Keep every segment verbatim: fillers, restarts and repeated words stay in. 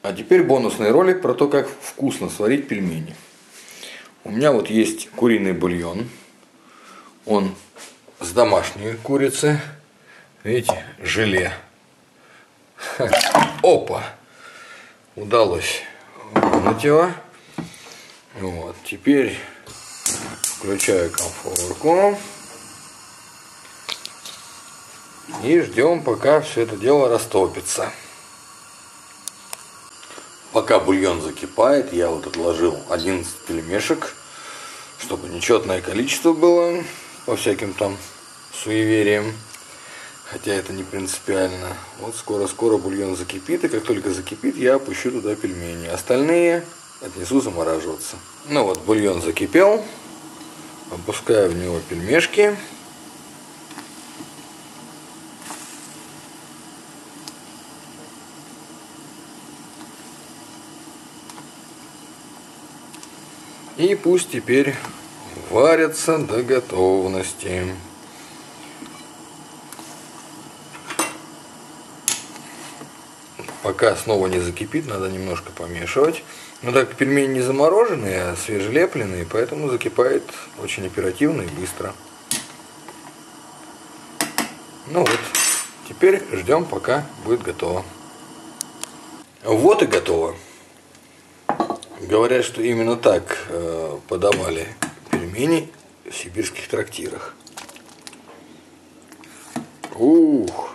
А теперь бонусный ролик про то, как вкусно сварить пельмени. У меня вот есть куриный бульон. Он с домашней курицы. Видите, желе. Опа! Удалось вынуть его. Вот, теперь включаю конфорку. И ждем, пока все это дело растопится. Пока бульон закипает, я вот отложил одиннадцать пельмешек, чтобы нечетное количество было, по всяким там суевериям. Хотя это не принципиально. Вот скоро-скоро бульон закипит, и как только закипит, я опущу туда пельмени. Остальные отнесу замораживаться. Ну вот, бульон закипел. Опускаю в него пельмешки. И пусть теперь варятся до готовности. Пока снова не закипит, надо немножко помешивать. Но так как пельмени не замороженные, а свежелепленные, поэтому закипает очень оперативно и быстро. Ну вот, теперь ждем, пока будет готово. Вот и готово. Говорят, что именно так э, подавали пельмени в сибирских трактирах. Ух!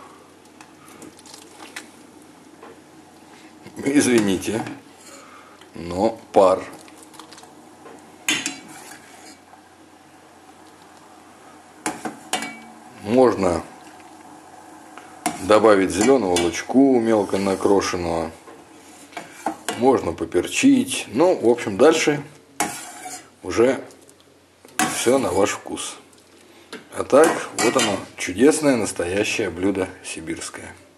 Извините, но пар. Можно добавить зеленого лучку мелко накрошенного. Можно поперчить. Ну, в общем, дальше уже все на ваш вкус. А так, вот оно, чудесное настоящее блюдо сибирское.